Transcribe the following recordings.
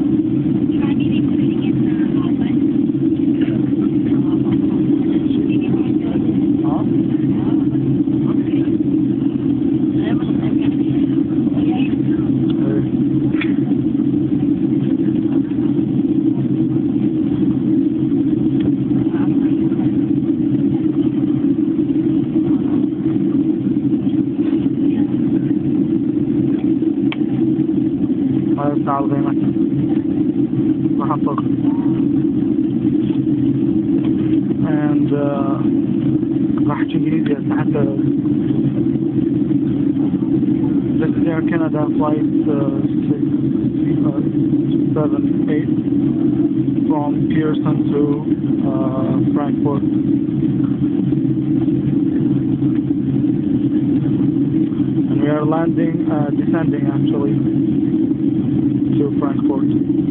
تعال غيمك محطة and راح إنجليزي حتى this is Air Canada flight 678 from Pearson to Frankfurt. And we are descending actually to Frankfurt.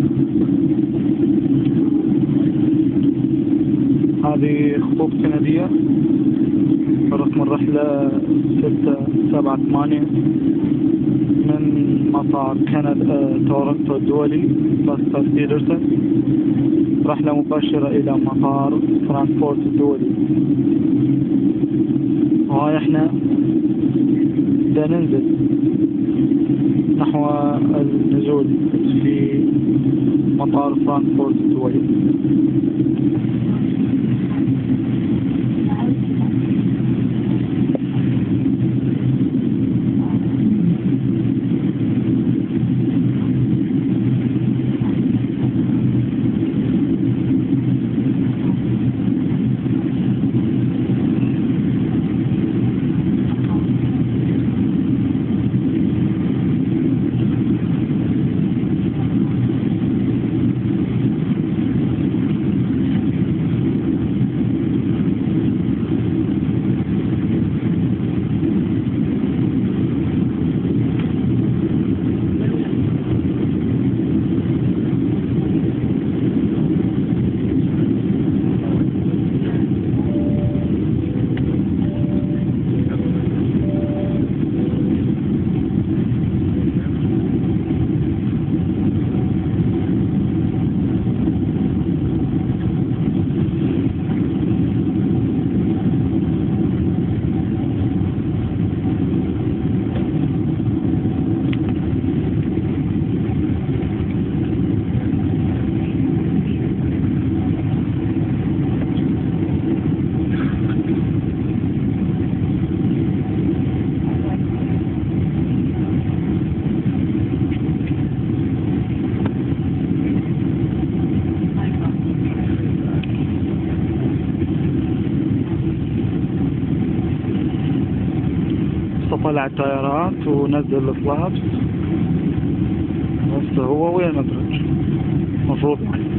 هذه خطوط كندية. رقم الرحلة 678 من مطار كندا تورنتو الدولي باستر بيترسون، رحلة مباشرة إلى مطار فرانكفورت الدولي. وهاي احنا ننزل نحو النزول في مطار فرانكفورت الدولي. طلع التيارات ونزل الفلابس، بس هو وين مدرج مفروض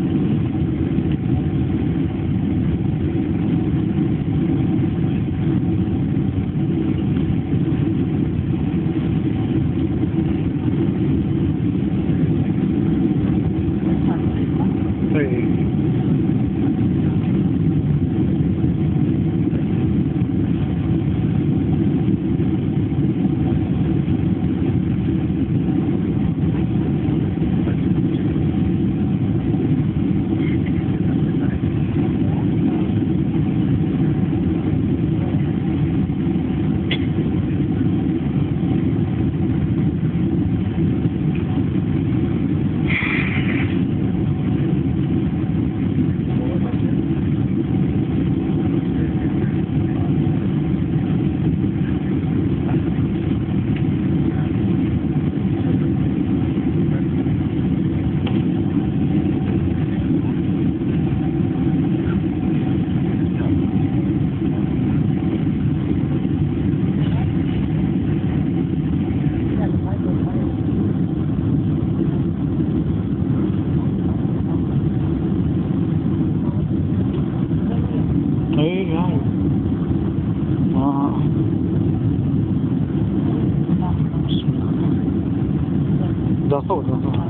ده صوت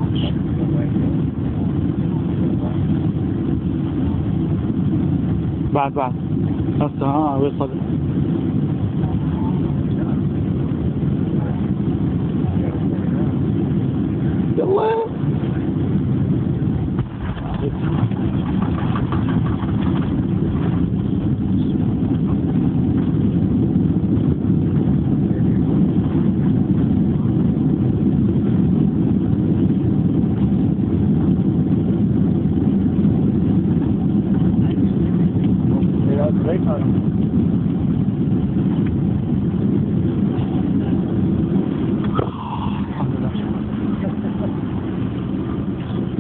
بعد هسه وصل. يلا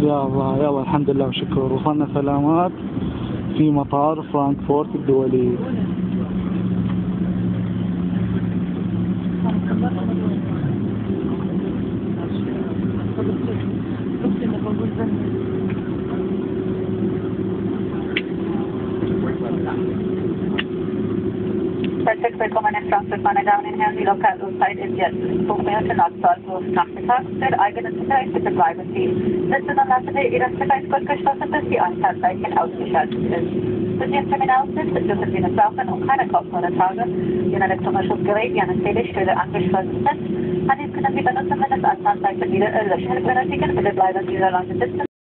يا الله يلا الحمد لله وشكر. وصلنا سلامات في مطار فرانكفورت الدولي. Herzlich willkommen in Frankfurt, meine Damen und Herren. Die Lokalurzeit ist jetzt 5 Minuten nach 12 Uhr nachmittags. Für eigene Sicherheit bitte bleiben Sie sitzen und lassen Sie Ihren Sicherheitsgurt geschlossen, bis die Anzeigezeichen ausgeschaltet ist. Wenn Sie im Terminal sind, dürfen Sie nicht rauchen und keine Kopfhörer tragen, die ein elektronisches Gerät wie eine CD-Stelle angeschlossen sind. Handys können Sie benutzen, wenn das Anzeichen wieder löschen benötigen. Bitte bleiben Sie so lange sitzen.